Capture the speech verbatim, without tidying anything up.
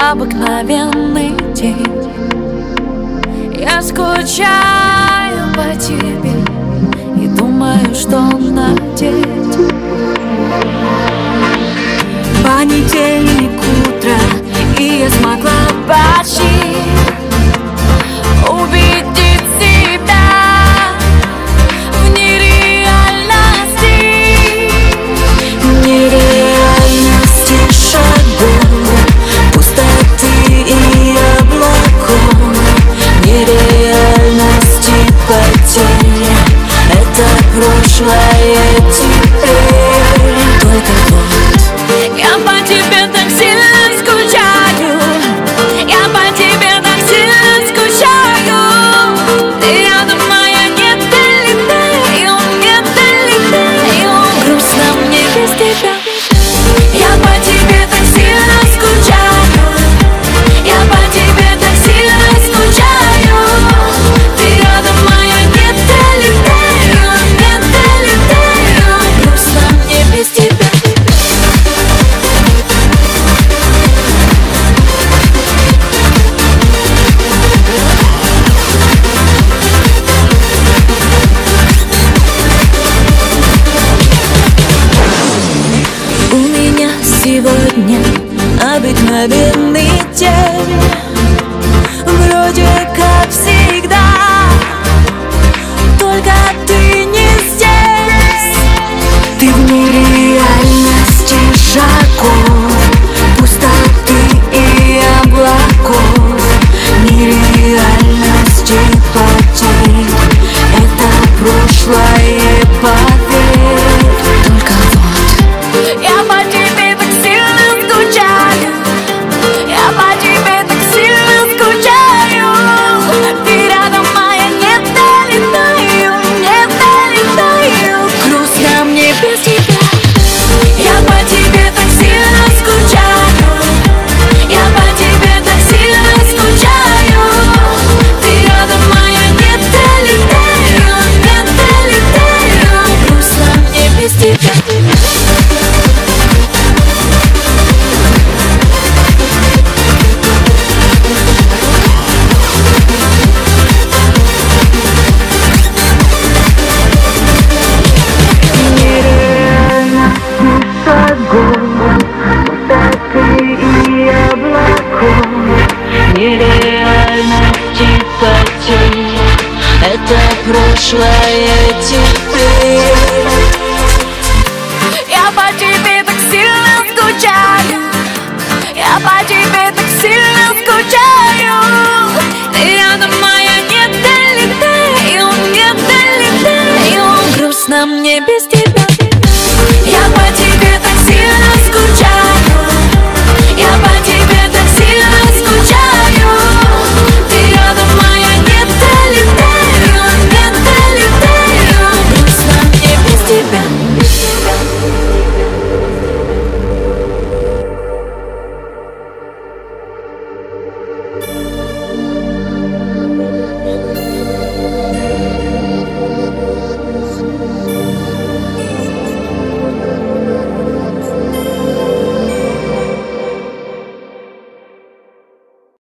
обыкновенный день. Я скучаю по тебе и думаю, что надеть. Понедельник, утро, и я смогла почти увидеть себя в нереальности, нереальности шагов, пустоты и облаков, нереальности потерь. Это прошлое теперь. Только вот я по тебе так сильно скучаю, я по тебе так сильно скучаю. Ты рядом, моя, не долетаю, не долетаю. Грустно мне без тебя. Я по тебе так сильно скучаю, я по тебе так сильно скучаю. Ты рядом, моя, не долетаю, не долетаю. Грустно мне без тебя. Сегодня обыкновенный день, вроде как всегда, только ты не здесь. Ты в нереальности шагов, пустоты и облаков, нереальности потерь. Это прошлое, поверь. Только вот я по тебе так сильно скучаю, я по тебе так сильно скучаю. Ты рядом, моя, не долетаю, не долетаю. Грустно мне без тебя. Я по тебе так сильно скучаю, я по тебе так сильно скучаю. Ты рядом, моя, не долетаю, не долетаю. Грустно мне без тебя. Нереальности потерь. Это прошлое теперь. Я по тебе так сильно скучаю, я по тебе так сильно скучаю. Ты рядом, моя, не долетаю, не долетаю. Грустно мне без тебя.